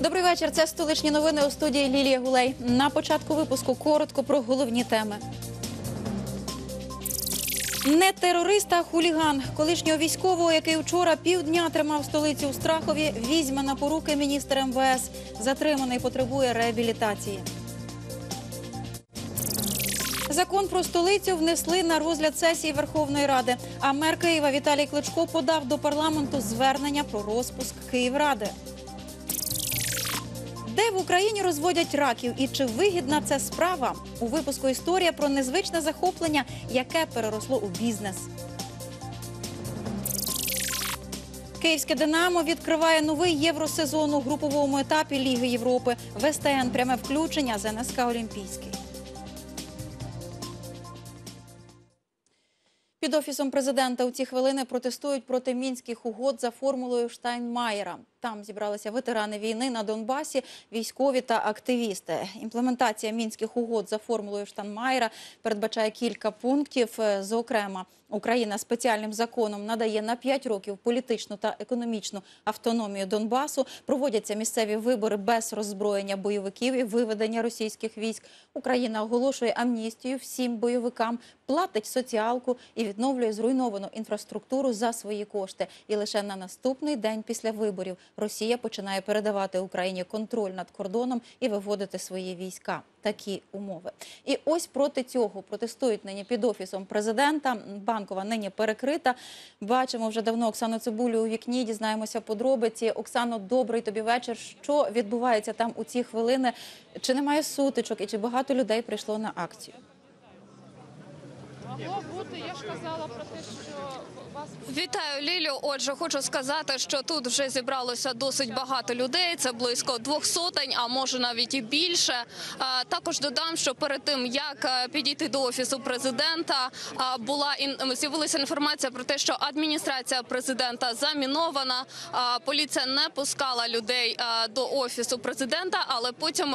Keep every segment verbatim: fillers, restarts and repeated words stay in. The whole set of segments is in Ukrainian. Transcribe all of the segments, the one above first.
Добрий вечір. Це столичні новини у студії Лілія Гулей. На початку випуску коротко про головні теми. Не терорист, а хуліган. Колишнього військового, який вчора півдня тримав столицю у Страхові, візьме на поруки міністр ем ве ес. Затриманий потребує реабілітації. Закон про столицю внесли на розгляд сесії Верховної Ради. А мер Києва Віталій Кличко подав до парламенту звернення про розпуск Київради. Де в Україні розводять раків і чи вигідна це справа? У випуску історія про незвичне захоплення, яке переросло у бізнес. Київське «Динамо» відкриває новий євросезон у груповому етапі Ліги Європи. В ес те ен пряме включення з ен ес ка «Олімпійський». Під Офісом президента у ці хвилини протестують проти мінських угод за формулою Штайнмаєра. Там зібралися ветерани війни на Донбасі, військові та активісти. Імплементація мінських угод за формулою Штайнмаєра передбачає кілька пунктів. Зокрема, Україна спеціальним законом надає на п'ять років політичну та економічну автономію Донбасу. Проводяться місцеві вибори без роззброєння бойовиків і виведення російських військ. Україна оголошує амністію всім бойовикам, платить соціалку і відновлює зруйновану інфраструктуру за свої кошти. І лише на наступний день після виборів Росія починає передавати Україні контроль над кордоном і виводити свої війська. Такі умови. І ось проти цього протестують нині під Офісом президента. Банкова нині перекрита. Бачимо вже давно Оксану Цибулю у вікні, дізнаємося подробиці. Оксано, добрий тобі вечір. Що відбувається там у ці хвилини? Чи немає сутичок і чи багато людей прийшло на акцію? Могло бути, я ж казала про те, що вас... Вітаю, Лілю. Отже, хочу сказати, що тут вже зібралося досить багато людей. Це близько двох сотень, а може навіть і більше. Також додам, що перед тим, як підійти до Офісу президента, була з'явилася інформація про те, що адміністрація президента замінована. Поліція не пускала людей до Офісу президента, але потім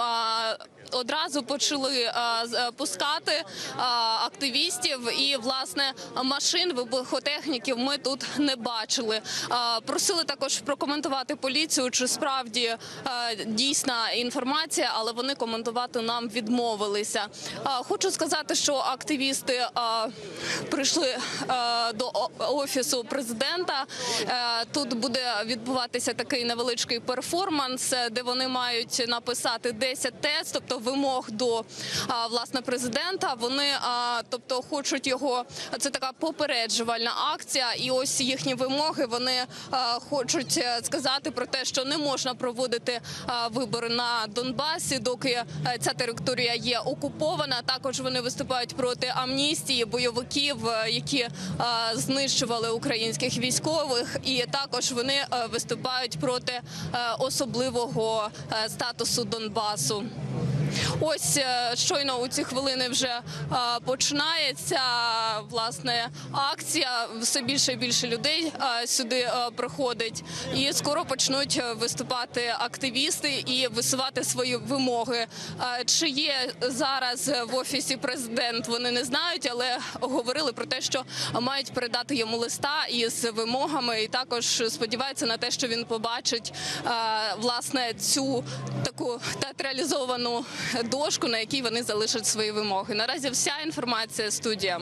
одразу почали пускати активістів. І, власне, машин, вибухотехніків ми тут не бачили. Просили також прокоментувати поліцію, чи справді дійсна інформація, але вони коментувати нам відмовилися. Хочу сказати, що активісти прийшли до Офісу президента. Тут буде відбуватися такий невеличкий перформанс, де вони мають написати десять тез, тобто вимог до, власне, президента. Вони, тобто, хочуть його, це така попереджувальна акція, і ось їхні вимоги, вони а, хочуть сказати про те, що не можна проводити а, вибори на Донбасі, доки а, ця територія є окупована. Також вони виступають проти амністії бойовиків, які а, знищували українських військових, і також вони а, виступають проти а, особливого а, статусу Донбасу. Ось щойно у ці хвилини вже а, починається, власне, акція. Все більше і більше людей а, сюди а, приходить. І скоро почнуть виступати активісти і висувати свої вимоги. А, чи є зараз в Офісі президент, вони не знають, але говорили про те, що мають передати йому листа із вимогами. І також сподіваються на те, що він побачить, а, власне, цю таку театралізовану дошку, на якій вони залишать свої вимоги. Наразі вся інформація, студія.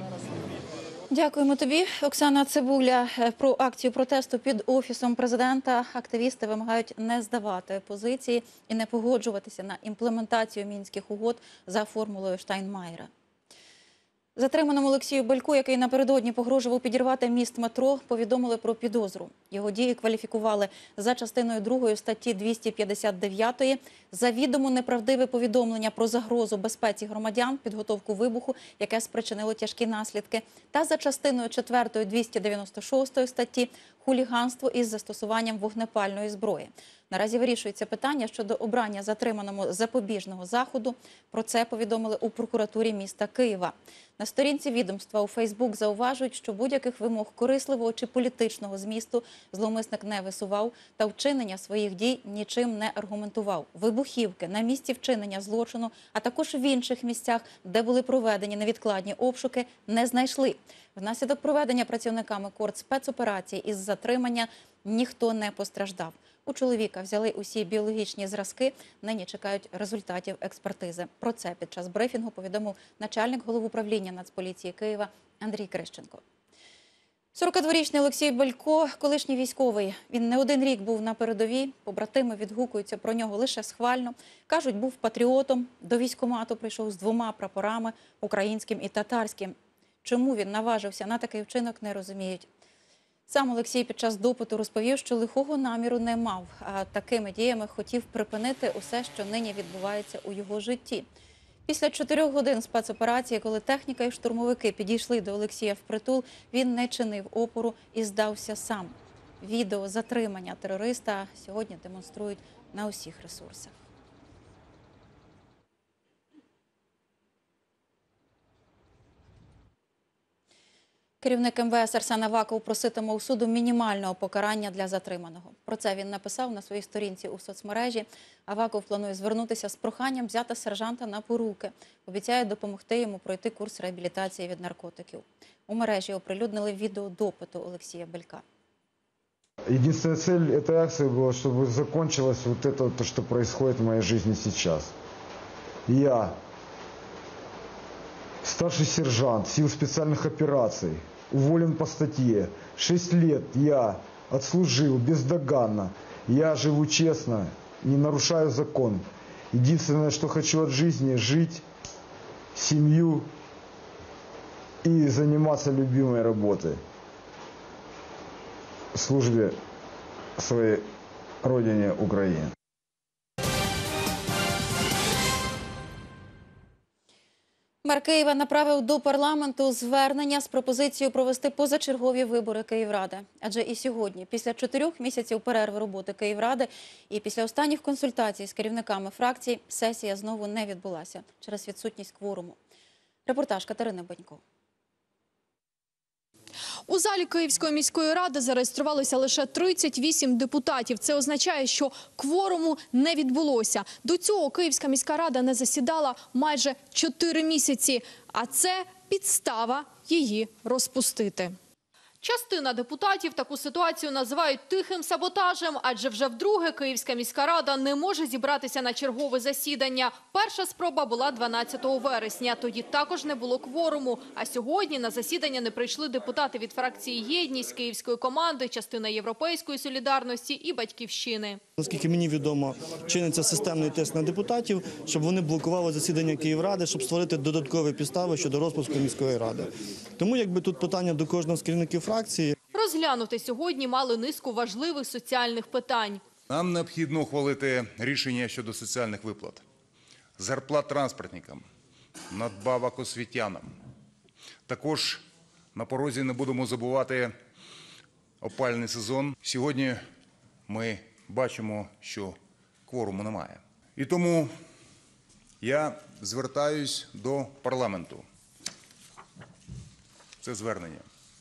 Дякуємо тобі, Оксана Цибуля. Про акцію протесту під Офісом президента активісти вимагають не здавати позиції і не погоджуватися на імплементацію мінських угод за формулою Штайнмаєра. Затриманому Олексію Бельку, який напередодні погрожував підірвати міст метро, повідомили про підозру. Його дії кваліфікували за частиною другої статті двісті п'ятдесят дев'ять завідомо неправдиве повідомлення про загрозу безпеці громадян, підготовку вибуху, яке спричинило тяжкі наслідки, та за частиною четвертої двісті дев'яносто шостої статті хуліганство із застосуванням вогнепальної зброї. Наразі вирішується питання щодо обрання затриманому запобіжного заходу. Про це повідомили у прокуратурі міста Києва. На сторінці відомства у Фейсбук зауважують, що будь-яких вимог корисливого чи політичного змісту зловмисник не висував та вчинення своїх дій нічим не аргументував. Вибухівки на місці вчинення злочину, а також в інших місцях, де були проведені невідкладні обшуки, не знайшли. Внаслідок проведення працівниками КОРД спецоперації із затримання ніхто не постраждав. У чоловіка взяли усі біологічні зразки, нині чекають результатів експертизи. Про це під час брифінгу повідомив начальник головуправління Нацполіції Києва Андрій Крищенко. сорокадворічний Олексій Белько – колишній військовий. Він не один рік був на передовій, побратими відгукуються про нього лише схвально. Кажуть, був патріотом, до військкомату прийшов з двома прапорами – українським і татарським. Чому він наважився на такий вчинок, не розуміють. Сам Олексій під час допиту розповів, що лихого наміру не мав, а такими діями хотів припинити усе, що нині відбувається у його житті. Після чотирьох годин спецоперації, коли техніка і штурмовики підійшли до Олексія впритул, він не чинив опору і здався сам. Відео затримання терориста сьогодні демонструють на усіх ресурсах. Керівник ем ве ес Арсен Аваков проситиме у суду мінімального покарання для затриманого. Про це він написав на своїй сторінці у соцмережі. Аваков планує звернутися з проханням взяти сержанта на поруки. Обіцяє допомогти йому пройти курс реабілітації від наркотиків. У мережі оприлюднили відео допиту Олексія Белька. Единственная цель этой акции была, чтобы закончилось вот это, то, что происходит в моей жизни сейчас. Я, старший сержант сил специальных операций, уволен по статье. Шесть лет я отслужил бездоганно. Я живу честно, не нарушаю закон. Единственное, что хочу от жизни – жить, семью и заниматься любимой работой. В службе своей родине Украине. Мер Києва направив до парламенту звернення з пропозицією провести позачергові вибори Київради. Адже і сьогодні, після чотирьох місяців перерви роботи Київради і після останніх консультацій з керівниками фракцій, сесія знову не відбулася через відсутність кворуму. Репортаж Катерини Банько. У залі Київської міської ради зареєструвалося лише тридцять вісім депутатів. Це означає, що кворуму не відбулося. До цього Київська міська рада не засідала майже чотири місяці, а це підстава її розпустити. Частина депутатів таку ситуацію називають тихим саботажем, адже вже вдруге Київська міська рада не може зібратися на чергове засідання. Перша спроба була дванадцятого вересня, тоді також не було кворуму. А сьогодні на засідання не прийшли депутати від фракції «Єдність», Київської команди, частина «Європейської солідарності» і «Батьківщини». Наскільки мені відомо, чиниться системний тиск на депутатів, щоб вони блокували засідання Київради, щоб створити додаткові підстави щодо розпуску міської ради. Тому якби тут питання до кожного з керівників фракції. Розглянути сьогодні мали низку важливих соціальних питань. Нам необхідно ухвалити рішення щодо соціальних виплат, зарплат транспортникам, надбавок освітянам. Також на порозі не будемо забувати опалювальний сезон. Сьогодні ми бачимо, що кворуму немає. І тому я звертаюсь до парламенту. Це звернення.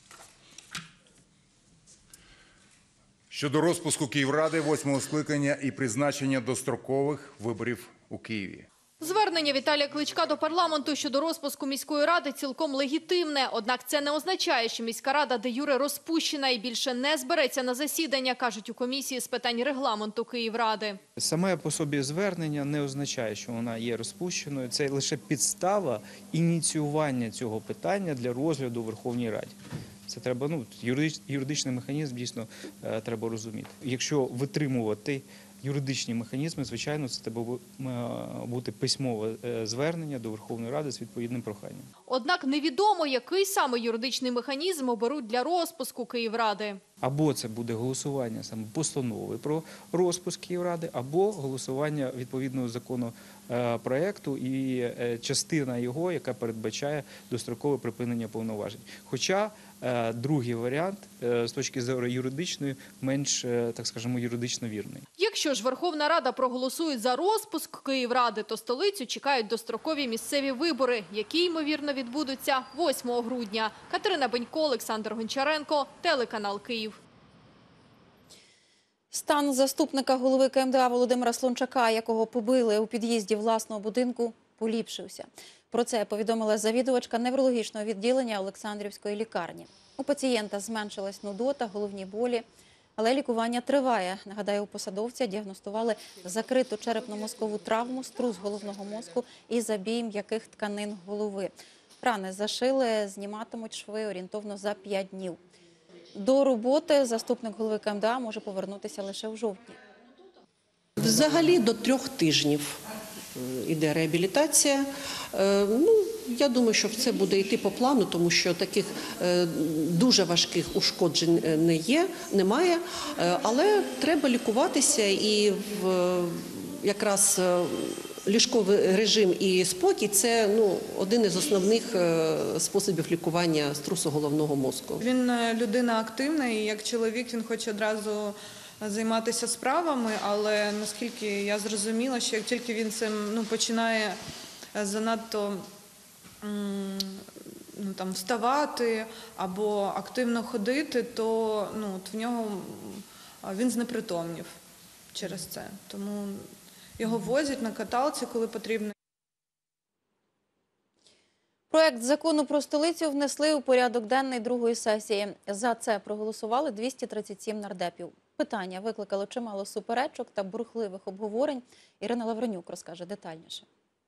Щодо розпуску Київради восьмого скликання і призначення дострокових виборів у Києві. Звернення Віталія Кличка до парламенту щодо розпуску міської ради цілком легітимне. Однак це не означає, що міська рада де-юре розпущена і більше не збереться на засідання, кажуть у комісії з питань регламенту Київради. Саме по собі звернення не означає, що вона є розпущеною. Це лише підстава ініціювання цього питання для розгляду у Верховній Раді. Це треба, ну, юридич, юридичний механізм дійсно е, треба розуміти. Якщо витримувати юридичні механізми, звичайно, це треба бути письмове звернення до Верховної Ради з відповідним проханням. Однак невідомо, який саме юридичний механізм оберуть для розпуску Київради. Або це буде голосування саме постанови про розпуск Київради, або голосування відповідного законопроекту і частина його, яка передбачає дострокове припинення повноважень. Хоча другий варіант з точки зору юридичної менш, так скажемо, юридично вірний. Якщо ж Верховна Рада проголосує за розпуск Київради, то столицю чекають дострокові місцеві вибори, які, ймовірно, відбудуться восьмого грудня. Катерина Банько, Олександр Гончаренко, телеканал Київ. Стан заступника голови ка ем де а Володимира Слончака, якого побили у під'їзді власного будинку, поліпшився. Про це повідомила завідувачка неврологічного відділення Олександрівської лікарні. У пацієнта зменшилась нудота, головні болі, але лікування триває. Нагадаю, у посадовця діагностували закриту черепно-мозкову травму, струс головного мозку і забій м'яких тканин голови. Рани зашили, зніматимуть шви орієнтовно за п'ять днів. До роботи заступник голови КМДА може повернутися лише в жовтні. Взагалі до трьох тижнів іде реабілітація. Ну, я думаю, що це буде йти по плану, тому що таких дуже важких ушкоджень не є, немає. Але треба лікуватися і в, якраз ліжковий режим і спокій – це ну, один із основних способів лікування струсу головного мозку. Він людина активна і як чоловік він хоче одразу займатися справами, але наскільки я зрозуміла, що як тільки він цим ну, починає занадто ну, там, вставати або активно ходити, то ну, от в нього він знепритомнів через це. Тому його возять на каталці, коли потрібно. Проект закону про столицю внесли у порядок денний другої сесії. За це проголосували двісті тридцять сім нардепів. Питання викликало чимало суперечок та бурхливих обговорень. Ірина Лавренюк розкаже детальніше.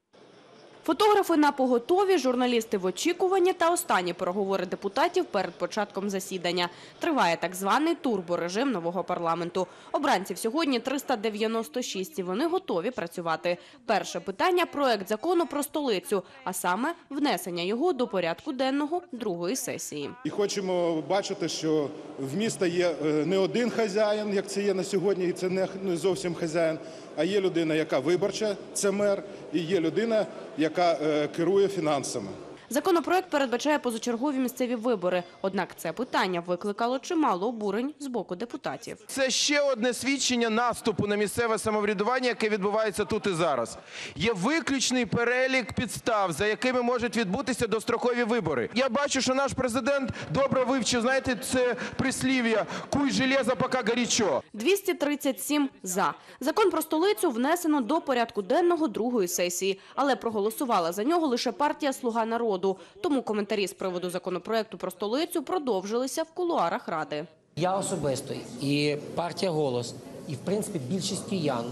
Фотографи на поготові, журналісти в очікуванні та останні переговори депутатів перед початком засідання. Триває так званий турборежим нового парламенту. Обранців сьогодні триста дев'яносто шість і вони готові працювати. Перше питання – проект закону про столицю, а саме внесення його до порядку денного другої сесії. І хочемо бачити, що в міста є не один хазяїн, як це є на сьогодні, і це не зовсім хазяїн, а є людина, яка виборча, це мер, і є людина, яка керує фінансами. Законопроект передбачає позачергові місцеві вибори. Однак це питання викликало чимало обурень з боку депутатів. Це ще одне свідчення наступу на місцеве самоврядування, яке відбувається тут і зараз. Є виключний перелік підстав, за якими можуть відбутися дострокові вибори. Я бачу, що наш президент добре вивчив, знаєте, це прислів'я «куй железо, поки горячо». двісті тридцять сім за. Закон про столицю внесено до порядку денного другої сесії, але проголосувала за нього лише партія «Слуга народу». Тому коментарі з приводу законопроекту про столицю продовжилися в кулуарах Ради. Я особисто і партія «Голос», і в принципі більшість киян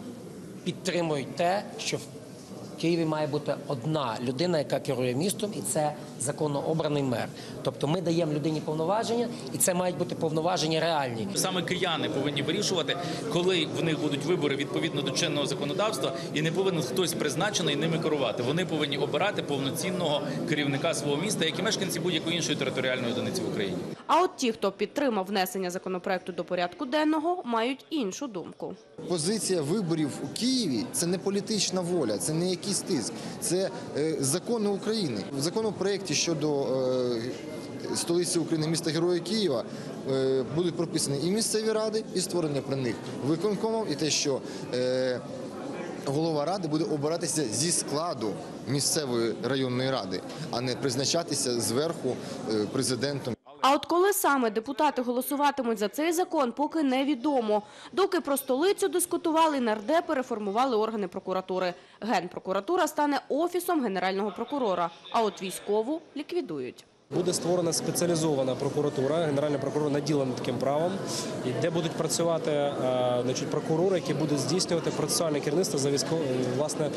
підтримують те, що в Києві має бути одна людина, яка керує містом, і це законно обраний мер. Тобто ми даємо людині повноваження, і це мають бути повноваження реальні. Саме кияни повинні вирішувати, коли в них будуть вибори відповідно до чинного законодавства, і не повинен хтось призначений ними керувати. Вони повинні обирати повноцінного керівника свого міста, як і мешканці будь-якої іншої територіальної одиниці в Україні. А от ті, хто підтримав внесення законопроекту до порядку денного, мають іншу думку. Позиція виборів у Києві – це не політична воля, це не якийсь тиск, це е, закони України. В законопроекті щодо е, столиці України, міста Героя Києва, е, будуть прописані і місцеві ради, і створення при них виконкомів, і те, що е, голова ради буде обиратися зі складу місцевої районної ради, а не призначатися зверху е, президентом. А от коли саме депутати голосуватимуть за цей закон, поки невідомо. Доки про столицю дискутували, нардепи реформували органи прокуратури. Генпрокуратура стане офісом Генерального прокурора, а от військову ліквідують. Буде створена спеціалізована прокуратура, Генеральний прокурор наділений таким правом, де будуть працювати значить, прокурори, які будуть здійснювати процесуальне керівництво за, військов, власне,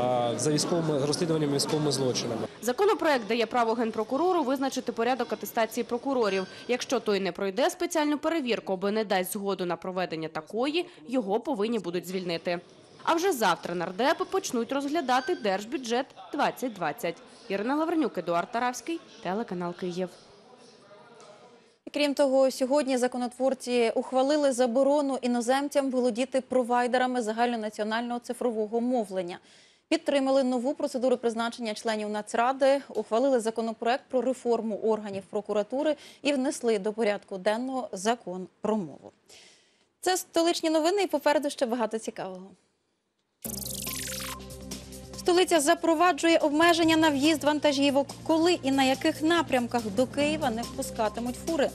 за військовими розслідуваннями військовими злочинами. Законопроект дає право Генпрокурору визначити порядок атестації прокурорів. Якщо той не пройде спеціальну перевірку або не дасть згоду на проведення такої, його повинні будуть звільнити. А вже завтра нардепи почнуть розглядати Держбюджет двадцять двадцять. Ірина Лавренюк, Едуард Таравський, телеканал Київ. Крім того, сьогодні законотворці ухвалили заборону іноземцям володіти провайдерами загальнонаціонального цифрового мовлення. Підтримали нову процедуру призначення членів Нацради, ухвалили законопроект про реформу органів прокуратури і внесли до порядку денного закон про мову. Це столичні новини і попереду ще багато цікавого. Столиця запроваджує обмеження на в'їзд вантажівок. Коли і на яких напрямках до Києва не впускатимуть фури?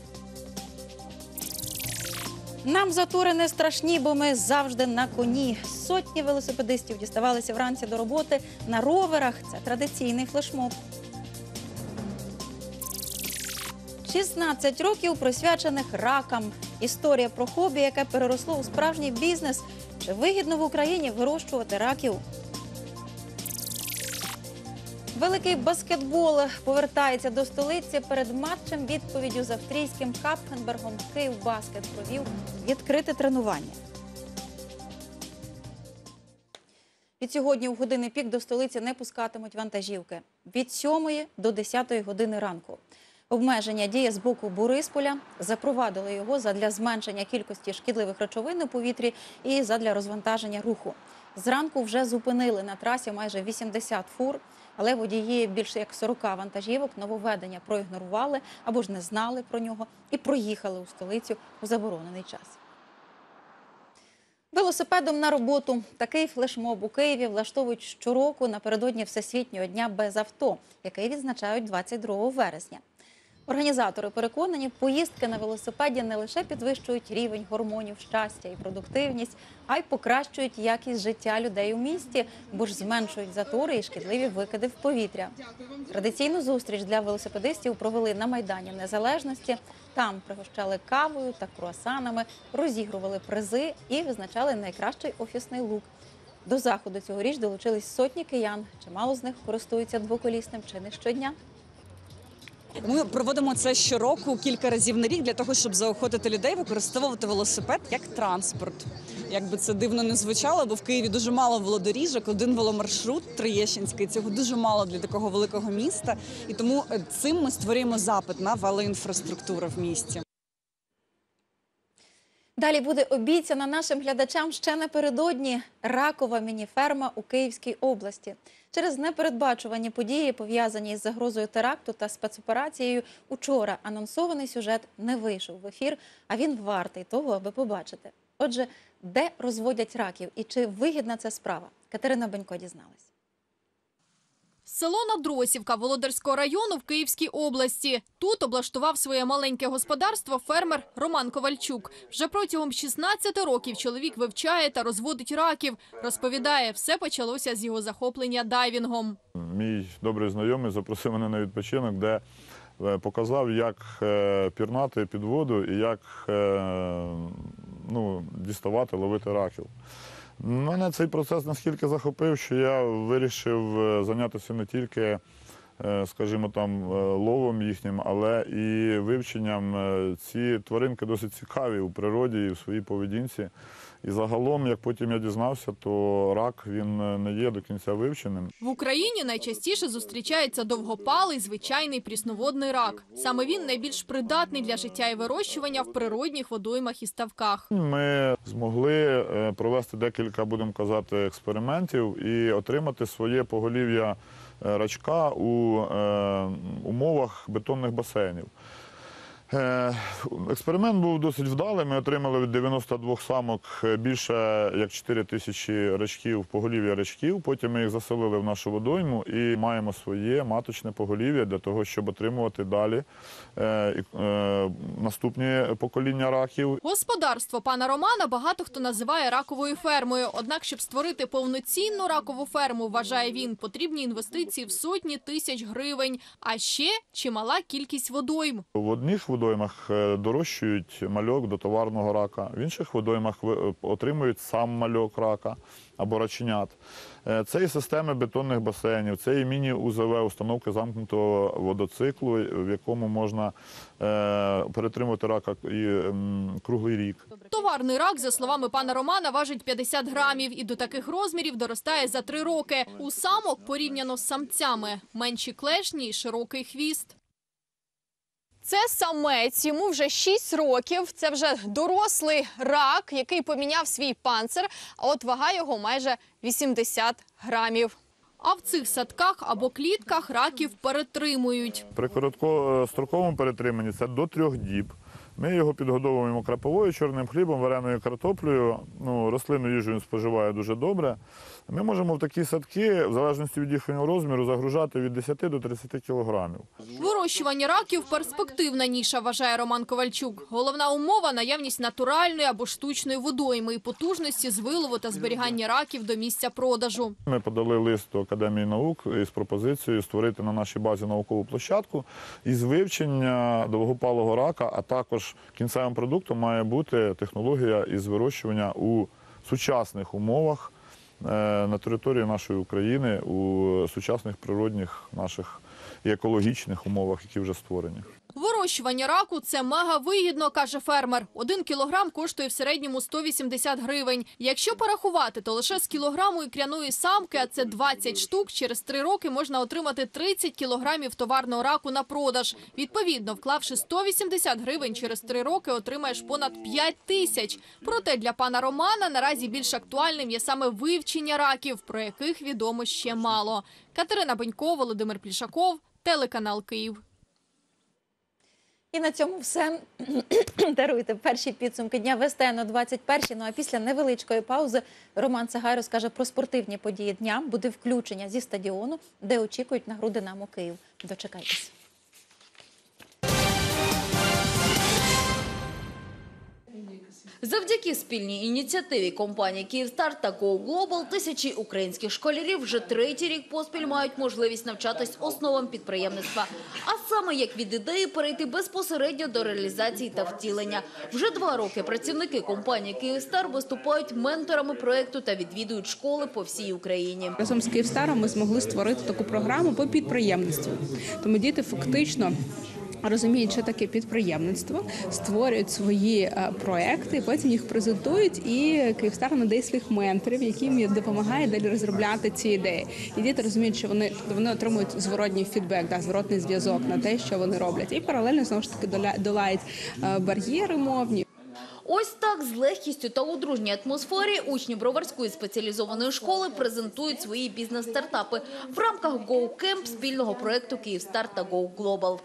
Нам затори не страшні, бо ми завжди на коні. Сотні велосипедистів діставалися вранці до роботи на роверах. Це традиційний флешмоб. шістнадцять років присвячених ракам. Історія про хобі, яке переросло у справжній бізнес. Чи вигідно в Україні вирощувати раків? Великий баскетбол повертається до столиці. Перед матчем відповіддю з австрійським Капфенбергом Київбаскет провів відкрите тренування. Від сьогодні у години пік до столиці не пускатимуть вантажівки. Від сьомої до десятої години ранку. Обмеження діє з боку Борисполя. Запровадили його задля зменшення кількості шкідливих речовин у повітрі і задля розвантаження руху. Зранку вже зупинили на трасі майже вісімдесят фур, але водії більше як сорока вантажівок нововведення проігнорували або ж не знали про нього і проїхали у столицю у заборонений час. Велосипедом на роботу. Такий флешмоб у Києві влаштовують щороку напередодні Всесвітнього дня без авто, який відзначають двадцять другого вересня. Організатори переконані, поїздки на велосипеді не лише підвищують рівень гормонів щастя і продуктивність, а й покращують якість життя людей у місті, бо ж зменшують затори і шкідливі викиди в повітря. Традиційну зустріч для велосипедистів провели на Майдані Незалежності. Там пригощали кавою та круасанами, розігрували призи і визначали найкращий офісний лук. До заходу цьогоріч долучились сотні киян. Чимало з них користуються двоколісним чи не щодня. Ми проводимо це щороку, кілька разів на рік, для того, щоб заохотити людей використовувати велосипед як транспорт. Як би це дивно не звучало, бо в Києві дуже мало велодоріжок, один веломаршрут Троєщинський, цього дуже мало для такого великого міста. І тому цим ми створюємо запит на велоінфраструктуру в місті. Далі буде обіцяна нашим глядачам ще напередодні ракова мініферма у Київській області. Через непередбачувані події, пов'язані із загрозою теракту та спецоперацією, учора анонсований сюжет не вийшов в ефір, а він вартий того, аби побачити. Отже, де розводять раків і чи вигідна ця справа? Катерина Бенько дізналась. Село Надросівка Володарського району в Київській області. Тут облаштував своє маленьке господарство фермер Роман Ковальчук. Вже протягом шістнадцяти років чоловік вивчає та розводить раків. Розповідає, все почалося з його захоплення дайвінгом. Мій добрий знайомий запросив мене на відпочинок, де показав, як пірнати під воду і як ну, діставати, ловити раків. Мене цей процес наскільки захопив, що я вирішив зайнятися не тільки, скажімо, там, ловом їхнім, але і вивченням. Ці тваринки досить цікаві у природі і в своїй поведінці. І загалом, як потім я дізнався, то рак, він не є до кінця вивченим. В Україні найчастіше зустрічається довгопалий звичайний прісноводний рак. Саме він найбільш придатний для життя і вирощування в природних водоймах і ставках. Ми змогли провести декілька, будемо казати, експериментів і отримати своє поголів'я рачка у умовах бетонних басейнів. Експеримент був досить вдалий. Ми отримали від дев'яноста двох самок більше як чотири тисячі рачків, поголів'я рачків. Потім ми їх заселили в нашу водойму і маємо своє маточне поголів'я для того, щоб отримувати далі наступні покоління раків. Господарство пана Романа багато хто називає раковою фермою. Однак, щоб створити повноцінну ракову ферму, вважає він, потрібні інвестиції в сотні тисяч гривень. А ще чимала кількість водойм. В одних водоймах дорощують мальок до товарного рака, в інших водоймах отримують сам мальок рака або раченят. Це і системи бетонних басейнів, це і міні-У З В, установки замкнутого водоциклу, в якому можна перетримувати рака і круглий рік. Товарний рак, за словами пана Романа, важить п'ятдесят грамів і до таких розмірів доростає за три роки. У самок порівняно з самцями – менші клешні і широкий хвіст. Це самець, йому вже шість років, це вже дорослий рак, який поміняв свій панцир, а от вага його майже вісімдесят грамів. А в цих садках або клітках раків перетримують. При короткостроковому перетриманні це до трьох діб. Ми його підгодовуємо краповою, чорним хлібом, вареною картоплею. Ну, рослинну їжу він споживає дуже добре. Ми можемо в такі садки, в залежності від їхнього розміру, загружати від десяти до тридцяти кілограмів. Вирощування раків – перспективна ніша, вважає Роман Ковальчук. Головна умова – наявність натуральної або штучної водойми і потужності з вилову та зберігання раків до місця продажу. Ми подали лист до Академії наук із пропозицією створити на нашій базі наукову площадку із вивчення довгопалого рака, а також кінцевим продуктом має бути технологія із вирощування у сучасних умовах на території нашої України, у сучасних природних наших і екологічних умовах, які вже створені. Вирощування раку – це мега-вигідно, каже фермер. Один кілограм коштує в середньому сто вісімдесят гривень. Якщо порахувати, то лише з кілограму ікряної самки, а це двадцять штук, через три роки можна отримати тридцять кілограмів товарного раку на продаж. Відповідно, вклавши сто вісімдесят гривень, через три роки отримаєш понад п'ять тисяч. Проте для пана Романа наразі більш актуальним є саме вивчення раків, про яких відомо ще мало. Катерина Бенько, Володимир Плішаков, телеканал Київ. І на цьому все. Даруйте перші підсумки дня в СТН о двадцять першій. Ну а після невеличкої паузи Роман Сагай розкаже про спортивні події дня. Буде включення зі стадіону, де очікують на гру «Динамо Київ». Дочекайтесь. Завдяки спільній ініціативі компанії «Київстар» та Go Global тисячі українських школярів вже третій рік поспіль мають можливість навчатись основам підприємництва. А саме як від ідеї перейти безпосередньо до реалізації та втілення. Вже два роки працівники компанії «Київстар» виступають менторами проєкту та відвідують школи по всій Україні. Разом з «Київстаром» ми змогли створити таку програму по підприємництву. Тому діти фактично розуміють, що таке підприємництво, створюють свої проекти, потім їх презентують, і «Київстар» надає своїх менторів, яким їм допомагає далі розробляти ці ідеї. І діти розуміють, що вони, вони отримують зворотній фідбек, да, зворотний зв'язок на те, що вони роблять. І паралельно, знову ж таки, долають бар'єри мовні. Ось так з легкістю та у дружній атмосфері учні Броварської спеціалізованої школи презентують свої бізнес-стартапи в рамках Go Camp спільного проєкту «Київстар» та Go Global.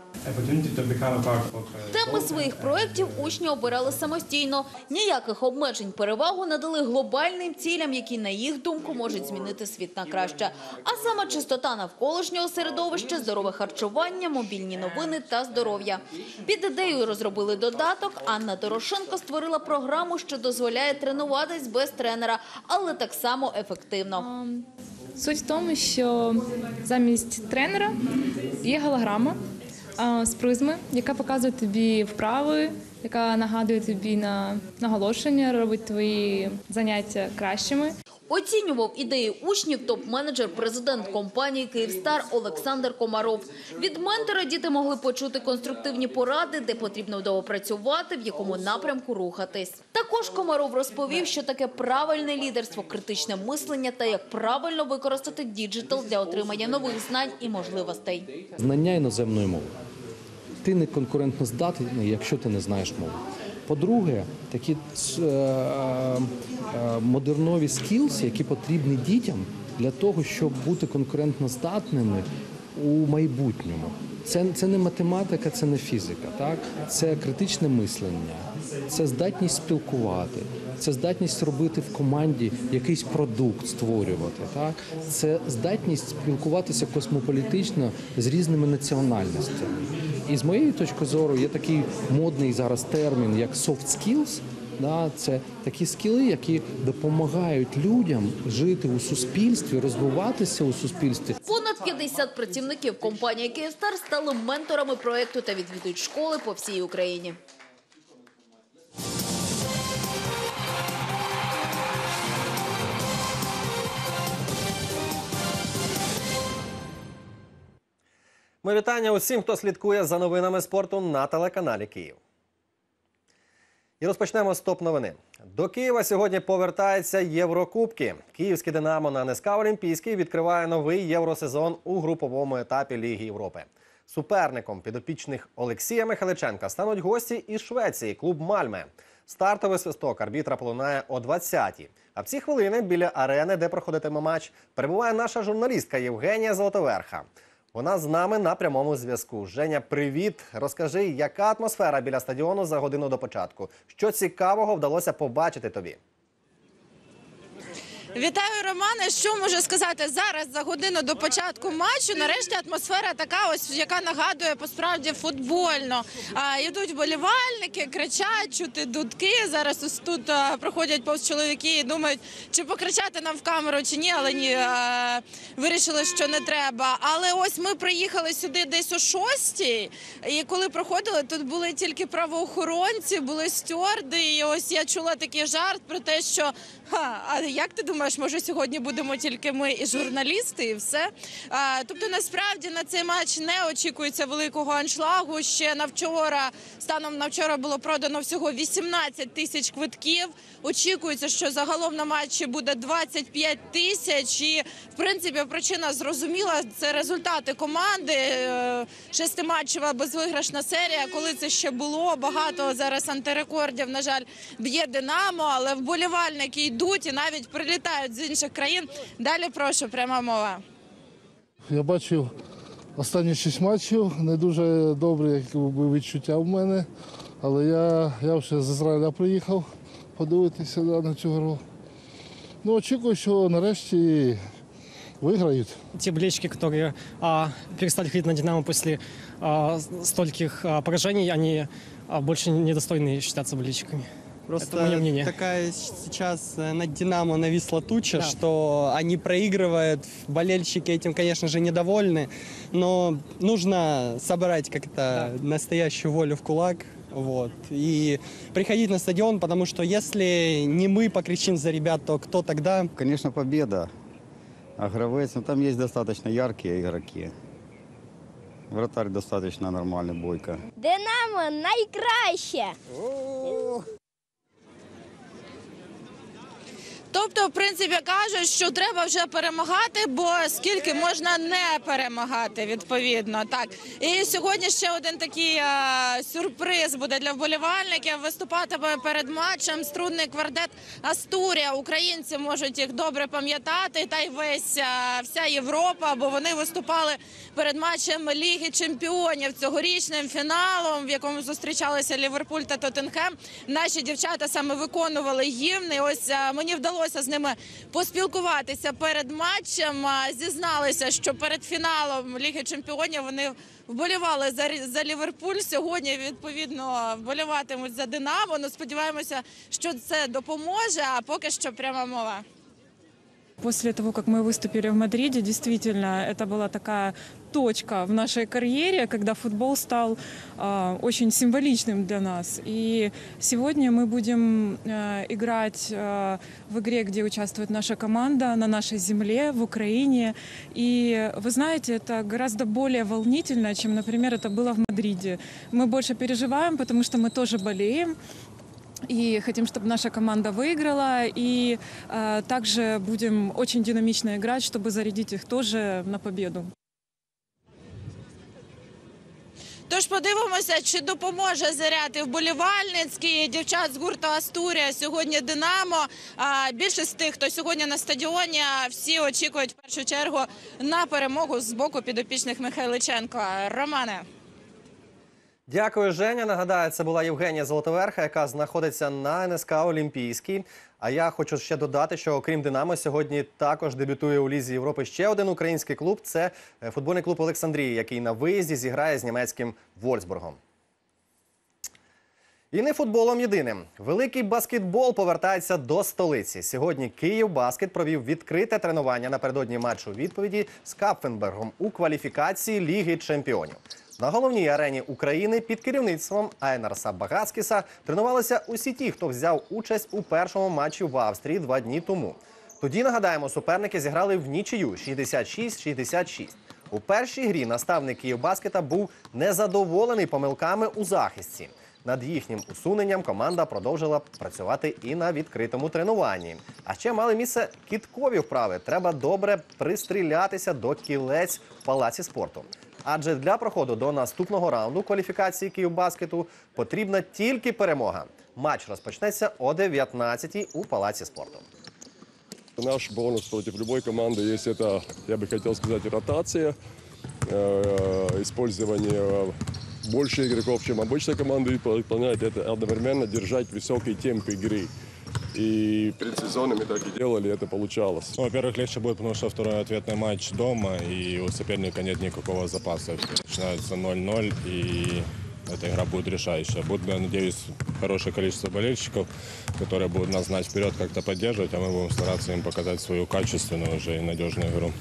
Теми своїх проєктів учні обирали самостійно. Ніяких обмежень, перевагу надали глобальним цілям, які, на їх думку, можуть змінити світ на краще. А саме чистота навколишнього середовища, здорове харчування, мобільні новини та здоров'я. Під ідеєю розробили додаток. Анна Дорошенко створила програму, що дозволяє тренуватись без тренера, але так само ефективно. Суть в тому, що замість тренера є голограма з призми, яка показує тобі вправи, яка нагадує тобі на наголошення, робить твої заняття кращими. Оцінював ідеї учнів топ-менеджер, президент компанії «Київстар» Олександр Комаров. Від ментора діти могли почути конструктивні поради, де потрібно доопрацювати, в якому напрямку рухатись. Також Комаров розповів, що таке правильне лідерство, критичне мислення та як правильно використати діджитал для отримання нових знань і можливостей. Знання іноземної мови. Ти не конкурентоздатний, якщо ти не знаєш мову. По-друге, такі е, е, модернові скілси, які потрібні дітям для того, щоб бути конкурентоздатними у майбутньому. Це, це не математика, це не фізика, так? Це критичне мислення, це здатність спілкувати, це здатність робити в команді якийсь продукт, створювати, так? Це здатність спілкуватися космополітично з різними національностями. І з моєї точки зору є такий модний зараз термін, як soft skills. Да, це такі скіли, які допомагають людям жити у суспільстві, розвиватися у суспільстві. Понад п'ятдесят працівників компанії «Київстар» стали менторами проєкту та відвідують школи по всій Україні. Ми вітання усім, хто слідкує за новинами спорту на телеканалі Київ. І розпочнемо з топ-новини. До Києва сьогодні повертаються Єврокубки. Київське «Динамо» на НСК «Олімпійський» відкриває новий євросезон у груповому етапі Ліги Європи. Суперником підопічних Олексія Михайличенка стануть гості із Швеції – клуб «Мальме». Стартовий свисток арбітра полунає о двадцятій. А в ці хвилини біля арени, де проходитиме матч, перебуває наша журналістка Євгенія Золотоверха. Вона з нами на прямому зв'язку. Женя, привіт! Розкажи, яка атмосфера біля стадіону за годину до початку? Що цікавого вдалося побачити тобі? Вітаю, Романе. Що можу сказати? Зараз за годину до початку матчу нарешті атмосфера така, ось яка нагадує по-справді футбольно. А, йдуть вболівальники, кричать, чути дудки. Зараз ось тут а, проходять повз чоловіки і думають, чи покричати нам в камеру, чи ні, але ні, а, вирішили, що не треба. Але ось ми приїхали сюди десь о шостій, і коли проходили, тут були тільки правоохоронці, були стюарди, і ось я чула такий жарт про те, що ха, а як ти думаєш, може сьогодні будемо тільки ми і журналісти, і все. А, тобто, насправді, на цей матч не очікується великого аншлагу. Ще на вчора, станом на вчора було продано всього вісімнадцять тисяч квитків. Очікується, що загалом на матчі буде двадцять п'ять тисяч. І, в принципі, причина зрозуміла. Це результати команди. Шестиматчева безвиграшна серія. Коли це ще було, багато зараз антирекордів, на жаль, б'є «Динамо», але вболівальники йдуть і навіть прилітають з інших країн. Далі прошу, пряма мова. Я бачив останні шість матчів, не дуже добрі відчуття в мене, але я, я вже з Ізраїля приїхав подивитися на цю гру. Ну, очікую, що нарешті виграють. Те болельщики, которые а, перестали ходить на «Динамо» после а, стольких а, поражений, они а, больше недостойны считаться болельщиками. Просто это мое мнение. Такая сейчас над «Динамо» нависла туча, Да. что они проигрывают, болельщики этим, конечно же, недовольны, но нужно собрать как-то да. настоящую волю в кулак, вот, и приходить на стадион, потому что если не мы покричим за ребят, то кто тогда? Конечно, победа. А Гравець, ну там есть достаточно яркие игроки. Вратарь достаточно нормальный, Бойко. «Динамо» найкраще! Тобто, в принципі, кажуть, що треба вже перемагати, бо скільки можна не перемагати, відповідно. Так. І сьогодні ще один такий а, сюрприз буде для вболівальників. Виступатиме перед матчем струнний квартет «Астурія». Українці можуть їх добре пам'ятати, та й весь а, вся Європа, бо вони виступали перед матчем Ліги Чемпіонів, цьогорічним фіналом, в якому зустрічалися Ліверпуль та Тоттенхем. Наші дівчата саме виконували гімн. І ось а, мені вдалося з ними поспілкуватися перед матчем. Зізналися, що перед фіналом Ліги Чемпіонів вони вболівали за, за Ліверпуль. Сьогодні, відповідно, вболіватимуть за «Динамо». Ну, сподіваємося, що це допоможе, а поки що пряма мова. После того, как мы выступили в Мадриде, действительно, это была такая точка в нашей карьере, когда футбол стал э, очень символичным для нас. И сегодня мы будем э, играть э, в игре, где участвует наша команда, на нашей земле, в Украине. И вы знаете, это гораздо более волнительно, чем, например, это было в Мадриде. Мы больше переживаем, потому что мы тоже болеем. И хотим, чтобы наша команда выиграла, и э, также будем очень динамично играть, чтобы зарядить их тоже на победу. Тож подивимося, чи допоможе заряд вболівальницький дівчат з гурту «Астурія» сьогодні «Динамо». А більшість тих, хто сьогодні на стадіоні, всі очікують в першу чергу на перемогу з боку підопічних Михайличенко. Романе. Дякую, Женя. Нагадаю, це була Євгенія Золотоверха, яка знаходиться на ен ес ка Олімпійській. А я хочу ще додати, що окрім «Динамо» сьогодні також дебютує у Лізі Європи ще один український клуб. Це футбольний клуб «Олександрія», який на виїзді зіграє з німецьким «Вольфсбургом». І не футболом єдиним. Великий баскетбол повертається до столиці. Сьогодні «Київбаскет» провів відкрите тренування напередодні матчу відповіді з Капфенбергом у кваліфікації Ліги Чемпіонів. На головній арені України під керівництвом Айнарса Багацкіса тренувалися усі ті, хто взяв участь у першому матчі в Австрії два дні тому. Тоді, нагадаємо, суперники зіграли в нічию шістдесят шість шістдесят шість. У першій грі наставник «Київбаскета» був незадоволений помилками у захисті. Над їхнім усуненням команда продовжила працювати і на відкритому тренуванні. А ще мали місце кидкові вправи. Треба добре пристрілятися до кілець в палаці спорту. Адже для проходу до наступного раунду кваліфікації «Київбаскету» потрібна тільки перемога. Матч розпочнеться о дев'ятнадцятій у палаці спорту. Наш бонус против любой команды есть это, я бы хотел сказать, ротация. э, использование больше игроков, чем обычная команда выполняет, это одновременно держать высокий темп игры. И перед сезоном мы так и делали, это получалось. Ну, во-первых, легче будет, потому что второй ответный матч дома, и у соперника нет никакого запаса. Начинается ноль-ноль, и эта игра будет решающая. Будет, я надеюсь, хорошее количество болельщиков, которые будут нас знать вперед, как-то поддерживать, а мы будем стараться им показать свою качественную уже и надежную игру.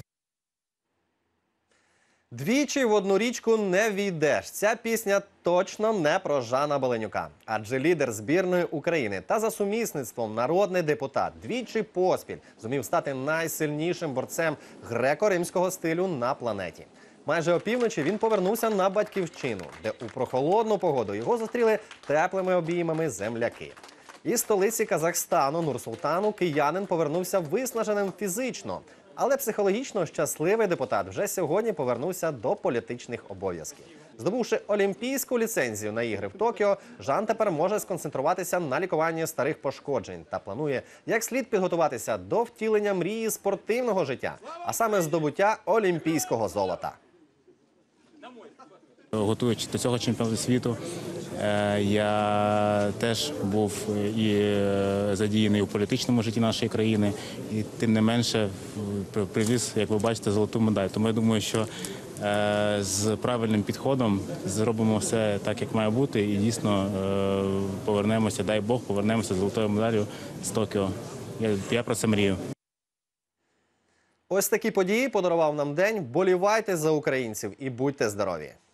Двічі в одну річку не війдеш. Ця пісня точно не про Жана Беленюка. Адже лідер збірної України та за сумісництвом народний депутат двічі поспіль зумів стати найсильнішим борцем греко-римського стилю на планеті. Майже опівночі він повернувся на батьківщину, де у прохолодну погоду його зустріли теплими обіймами земляки. Із столиці Казахстану Нур-Султану киянин повернувся виснаженим фізично. Але психологічно щасливий депутат вже сьогодні повернувся до політичних обов'язків. Здобувши олімпійську ліцензію на ігри в Токіо, Жан тепер може сконцентруватися на лікуванні старих пошкоджень та планує як слід підготуватися до втілення мрії спортивного життя, а саме здобуття олімпійського золота. Готуючи до цього чемпіонату світу, я теж був і задіяний у політичному житті нашої країни, і тим не менше привіз, як ви бачите, золоту медаль. Тому я думаю, що з правильним підходом зробимо все так, як має бути, і дійсно повернемося, дай Бог, повернемося з золотою медаллю з Токіо. Я, я про це мрію. Ось такі події подарував нам день. Вболівайте за українців і будьте здорові!